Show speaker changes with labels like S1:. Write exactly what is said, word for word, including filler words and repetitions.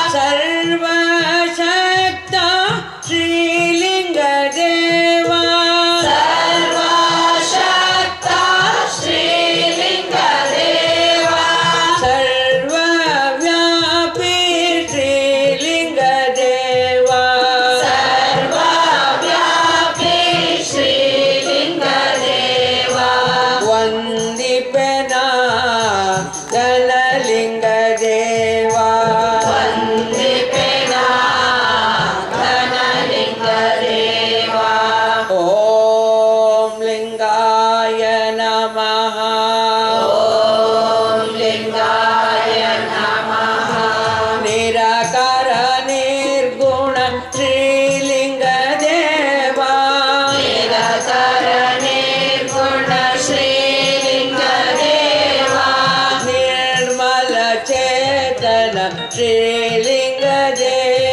S1: ಸರ್ವಶಕ್ತ ಶ್ರೀಲಿಂಗ ದೇವ
S2: ಸರ್ವಶಕ್ತ ಶ್ರೀಲಿಂಗ ದೇವ
S1: ಸರ್ವವ್ಯಾಪಿ ಶ್ರೀಲಿಂಗ ದೇವ
S2: ಸರ್ವವ್ಯಾಪಿ ಶ್ರೀಲಿಂಗ ದೇವ
S1: ವಂದಿಪೆನ ಧನಲಿಂಗ ದೇವ
S2: ವಂದಿಪೆನ ಧನಲಿಂಗ ದೇವ
S1: ಓಂ ಲಿಂಗಾಯ ನಮಃ
S2: ಓಂ ಲಿಂಗಾಯ ನಮಃ
S1: ನಿರಾಕಾರ ನಿರ್ಗುಣ ಶ್ರೀಲಿಂಗ ದೇವ
S2: ನಿರಾಕಾರ ನಿರ್ಗುಣ ಶ್ರೀಲಿಂಗ ದೇವ
S1: ನಿರ್ಮಲ ಚೇತನ ಶ್ರೀಲಿಂಗ ದೇವ